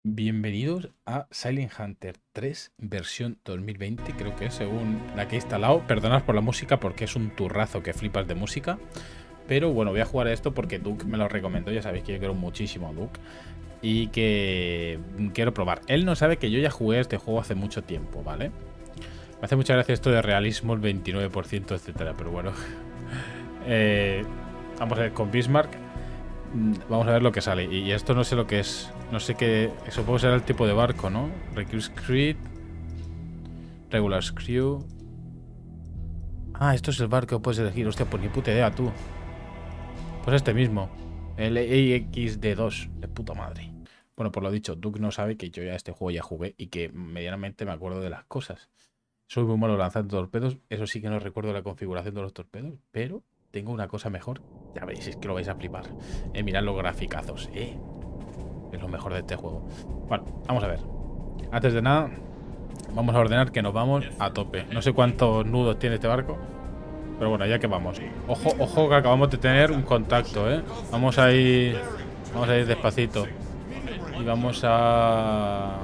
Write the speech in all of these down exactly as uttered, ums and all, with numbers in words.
Bienvenidos a Silent Hunter tres versión dos mil veinte, creo que es según la que he instalado. Perdonad por la música porque es un turrazo que flipas de música. Pero bueno, voy a jugar a esto porque Duke me lo recomendó. Ya sabéis que yo quiero muchísimo a Duke y que quiero probar. Él no sabe que yo ya jugué este juego hace mucho tiempo, ¿vale? Me hace mucha gracia esto de realismo, el veintinueve por ciento, etcétera. Pero bueno, eh, vamos a ver con Bismarck. Vamos a ver lo que sale. Y esto no sé lo que es. No sé qué. Supongo que será el tipo de barco, ¿no? Recruits Creed. Regular Crew. Ah, esto es el barco que puedes elegir. Hostia, pues ni puta idea, tú. Pues este mismo. El E X D dos. De puta madre. Bueno, por lo dicho, Duke no sabe que yo ya este juego ya jugué y que medianamente me acuerdo de las cosas. Soy muy malo lanzando torpedos. Eso sí que no recuerdo la configuración de los torpedos. Pero tengo una cosa mejor. Ya veréis, es que lo vais a flipar. Eh, mirad los graficazos, eh. Es lo mejor de este juego. Bueno, vamos a ver. Antes de nada, vamos a ordenar que nos vamos a tope. No sé cuántos nudos tiene este barco, pero bueno, ya que vamos. Ojo, ojo que acabamos de tener un contacto, eh. Vamos a ir. Vamos a ir despacito. Y vamos a.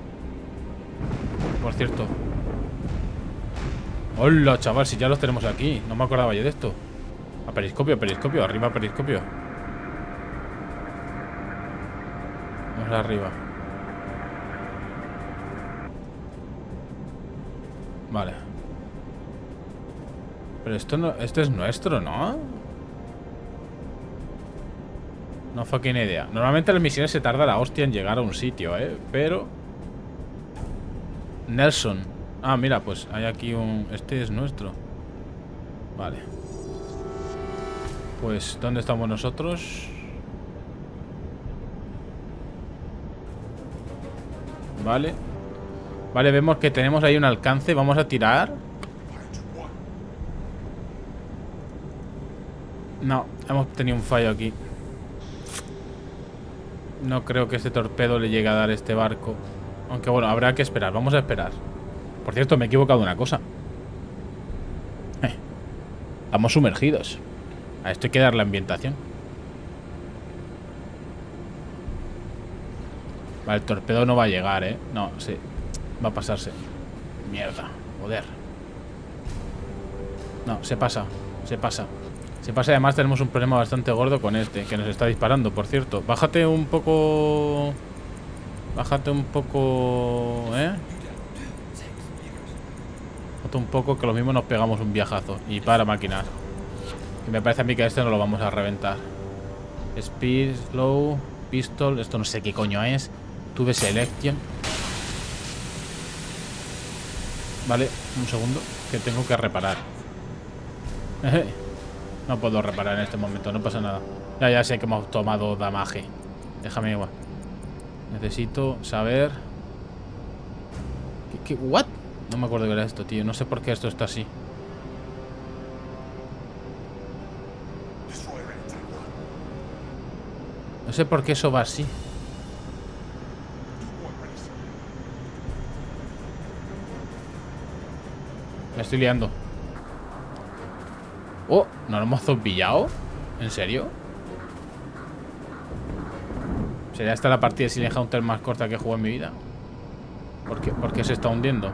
Por cierto. Hola, chaval, si ya los tenemos aquí. No me acordaba yo de esto. A periscopio, periscopio, arriba periscopio. Vamos arriba. Vale. Pero esto no, esto es nuestro, ¿no? No fucking idea. Normalmente las misiones se tarda la hostia en llegar a un sitio, ¿eh? Pero... Nelson. Ah, mira, pues hay aquí un... Este es nuestro. Vale. Pues, ¿dónde estamos nosotros? Vale. Vale, vemos que tenemos ahí un alcance. Vamos a tirar. No, hemos tenido un fallo aquí. No creo que este torpedo le llegue a dar a este barco. Aunque bueno, habrá que esperar. Vamos a esperar. Por cierto, me he equivocado de una cosa. Eh, Estamos sumergidos. A esto hay que darle ambientación. Vale, el torpedo no va a llegar, ¿eh? No, sí. Va a pasarse. Mierda, joder. No, se pasa. Se pasa. Se pasa y además tenemos un problema bastante gordo con este, que nos está disparando, por cierto. Bájate un poco... Bájate un poco... ¿Eh? Bájate un poco, que lo mismo nos pegamos un viajazo. Y para máquinas. Y me parece a mí que a este no lo vamos a reventar. Speed, slow, pistol. Esto no sé qué coño es. Tuve selection. Vale, un segundo, que tengo que reparar. No puedo reparar en este momento, no pasa nada. Ya, ya sé que hemos tomado damage. Déjame igual. Necesito saber... ¿Qué, qué, what? No me acuerdo qué era esto, tío. No sé por qué esto está así. No sé por qué eso va así. Me estoy liando. Oh, ¿nos lo hemos zombillado? ¿En serio? ¿Sería esta la partida de Silent Hunter más corta que he jugado en mi vida? ¿Por qué, ¿Por qué se está hundiendo?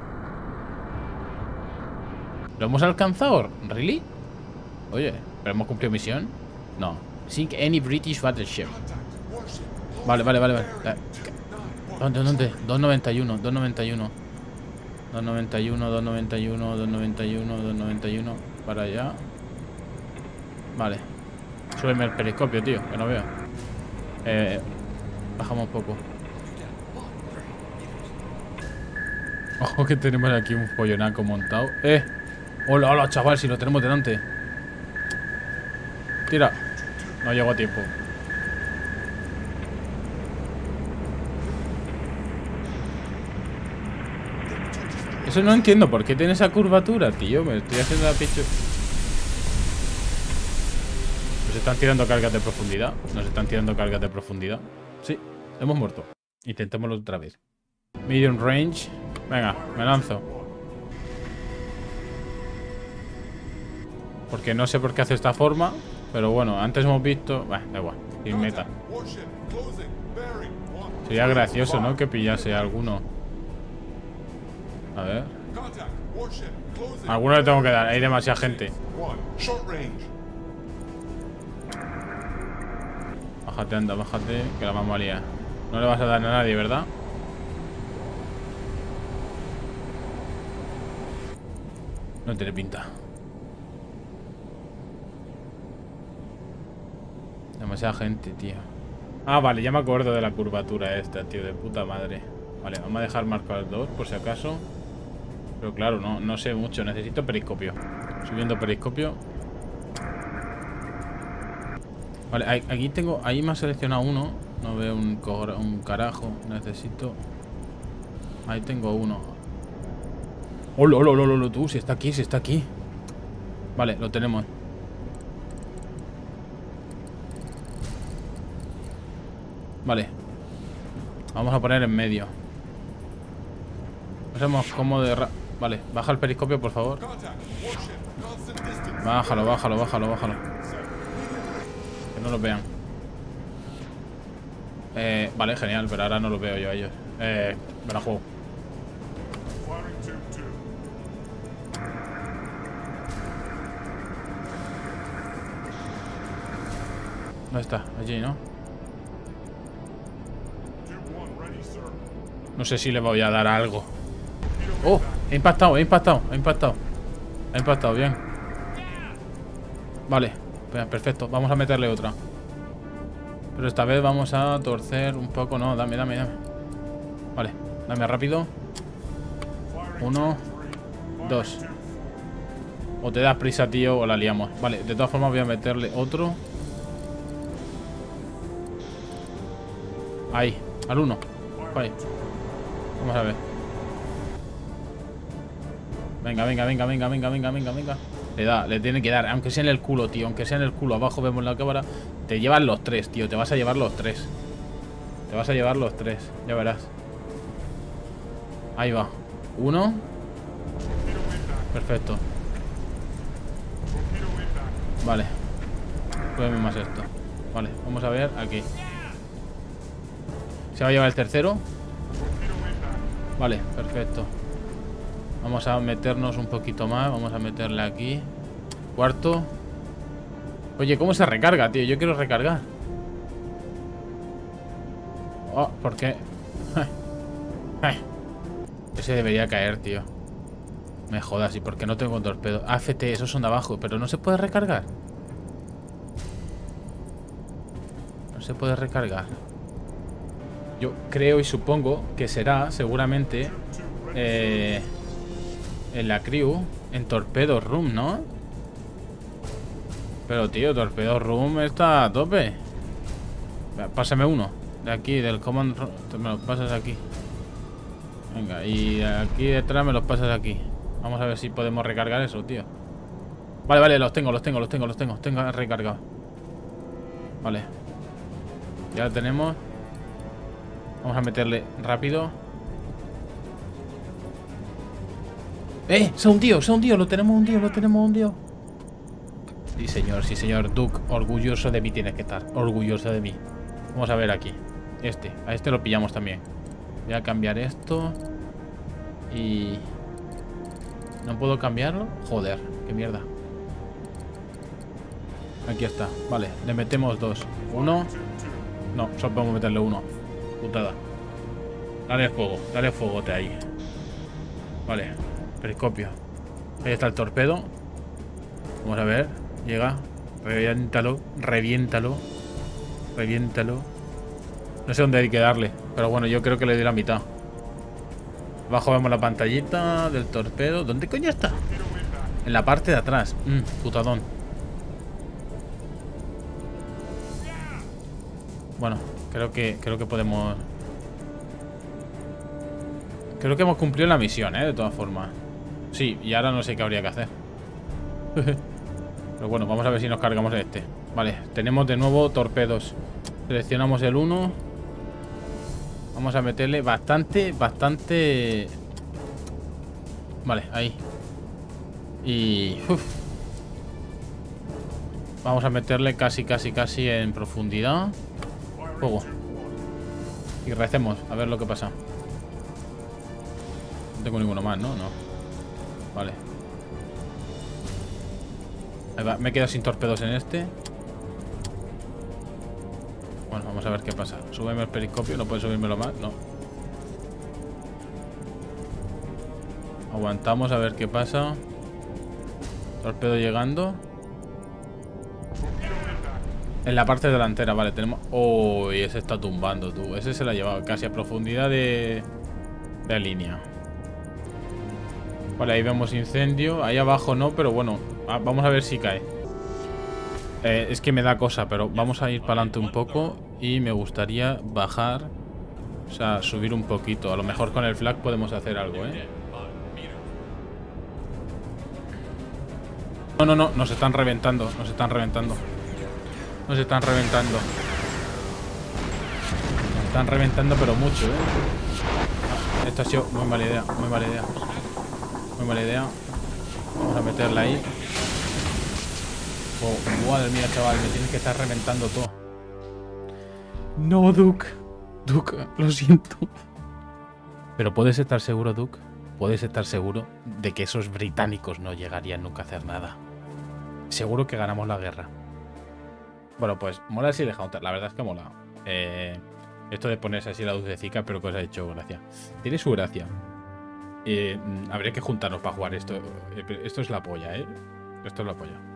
¿Lo hemos alcanzado? ¿Really? Oye, ¿pero hemos cumplido misión? No. Sink any British battleship. Vale, vale, vale, vale. ¿Dónde, dónde? dos noventa y uno, dos noventa y uno. dos noventa y uno, dos noventa y uno, dos noventa y uno, dos noventa y uno. Para allá. Vale. Súbeme el periscopio, tío, que no veo. Eh, bajamos un poco. Ojo que tenemos aquí un pollonaco montado. Eh. Hola, hola, chaval, si lo tenemos delante. Tira. No llego a tiempo. Eso no entiendo por qué tiene esa curvatura, tío. Me estoy haciendo la pichu. Nos están tirando cargas de profundidad. Nos están tirando cargas de profundidad. Sí, hemos muerto. Intentémoslo otra vez. Medium range. Venga, me lanzo. Porque no sé por qué hace esta forma. Pero bueno, antes hemos visto... Bueno, da igual. Sin meta. Sería gracioso, ¿no? Que pillase a alguno. A ver. Alguno le tengo que dar. Hay demasiada gente. Bájate, anda, bájate. Que la vamos a liar. No le vas a dar a nadie, ¿verdad? No tiene pinta. Demasiada gente, tío. Ah, vale, ya me acuerdo de la curvatura esta, tío, de puta madre. Vale, vamos a dejar marcar dos, por si acaso. Pero claro, no, no sé mucho. Necesito periscopio. Subiendo periscopio. Vale, aquí tengo... Ahí me ha seleccionado uno. No veo un, un carajo. Necesito... Ahí tengo uno. ¡Hola, hola, hola, hola! Tú, si está aquí, si está aquí. Vale, lo tenemos. Vale. Vamos a poner en medio. No sabemos cómo de... Ra vale, baja el periscopio, por favor. Bájalo, bájalo, bájalo, bájalo. Que no los vean. Eh, vale, genial, pero ahora no los veo yo a ellos. Eh, me la juego. ¿Dónde está? Allí, ¿no? No sé si le voy a dar algo. ¡Oh! He impactado, he impactado, he impactado. He impactado, bien. Vale, perfecto. Vamos a meterle otra. Pero esta vez vamos a torcer un poco. No, dame, dame, dame. Vale, dame rápido. Uno. Dos. O te das prisa, tío, o la liamos. Vale, de todas formas voy a meterle otro. Ahí, al uno. Vale. Vamos a ver. Venga, venga, venga, venga, venga, venga, venga, venga. Le da, le tiene que dar, aunque sea en el culo, tío. Aunque sea en el culo, abajo vemos la cámara. Te llevan los tres, tío, te vas a llevar los tres. Te vas a llevar los tres, ya verás. Ahí va. Uno. Perfecto. Vale. Pruébeme más esto. Vale, vamos a ver aquí. ¿Se va a llevar el tercero? Vale, perfecto. Vamos a meternos un poquito más. Vamos a meterle aquí. Cuarto. Oye, ¿cómo se recarga, tío? Yo quiero recargar. Oh, ¿por qué? Ese debería caer, tío. Me jodas, ¿y por qué no tengo un torpedo? A F T, esos son de abajo, pero no se puede recargar. No se puede recargar. Yo creo y supongo que será seguramente eh, en la crew, en Torpedo Room, ¿no? Pero tío, Torpedo Room está a tope. Pásame uno de aquí, del Command Room. Me los pasas aquí. Venga, y aquí detrás me los pasas aquí. Vamos a ver si podemos recargar eso, tío. Vale, vale, los tengo, los tengo, los tengo, los tengo. Tengo recargado. Vale. Ya lo tenemos. Vamos a meterle rápido. ¡Eh! ¡Se ha hundido! ¡Se ha hundido! ¡Lo tenemos hundido! ¡Lo tenemos hundido! Sí, señor. Sí, señor. Duke, orgulloso de mí tienes que estar. Orgulloso de mí. Vamos a ver aquí. Este. A este lo pillamos también. Voy a cambiar esto. Y... ¿no puedo cambiarlo? Joder. ¡Qué mierda! Aquí está. Vale. Le metemos dos. Uno. No, solo podemos meterle uno. Putada. Dale fuego, dale fuegote ahí. Vale, periscopio. Ahí está el torpedo. Vamos a ver, llega. Reviéntalo, reviéntalo. Reviéntalo. No sé dónde hay que darle, pero bueno, yo creo que le doy la mitad. Abajo vemos la pantallita del torpedo. ¿Dónde coño está? En la parte de atrás. Mmm, putadón. Bueno, creo que creo que podemos... Creo que hemos cumplido la misión, ¿eh? De todas formas. Sí, y ahora no sé qué habría que hacer. Pero bueno, vamos a ver si nos cargamos este. Vale, tenemos de nuevo torpedos. Seleccionamos el uno. Vamos a meterle bastante, bastante... Vale, ahí. Y... Uf. Vamos a meterle casi, casi, casi en profundidad. Fuego. Y recemos, a ver lo que pasa. No tengo ninguno más, ¿no? No. Vale. Ahí va. Me he quedado sin torpedos en este. Bueno, vamos a ver qué pasa. Súbeme el periscopio, no puedes subírmelo más, no. Aguantamos a ver qué pasa. Torpedo llegando. En la parte delantera, vale, tenemos... Oh, y ese está tumbando, tú. Ese se la ha llevado casi a profundidad de... de línea. Vale, ahí vemos incendio. Ahí abajo no, pero bueno. Vamos a ver si cae. Eh, es que me da cosa, pero vamos a ir para adelante un poco. Y me gustaría bajar. O sea, subir un poquito. A lo mejor con el flag podemos hacer algo, ¿eh? No, no, no. Nos están reventando. Nos están reventando. Nos están reventando. Nos están reventando, pero mucho, ¿eh? Esto ha sido muy mala idea. Muy mala idea. Muy mala idea. Vamos a meterla ahí. Oh, madre mía, chaval. Me tienes que estar reventando todo. No, Duke. Duke, lo siento. Pero puedes estar seguro, Duke. Puedes estar seguro de que esos británicos no llegarían nunca a hacer nada. Seguro que ganamos la guerra. Bueno, pues mola el Silent Hunter. La verdad es que mola. Eh, esto de ponerse así la dulcecica, pero que os ha hecho gracia. Tiene su gracia. Eh, habría que juntarnos para jugar esto. Esto es la polla, ¿eh? Esto es la polla.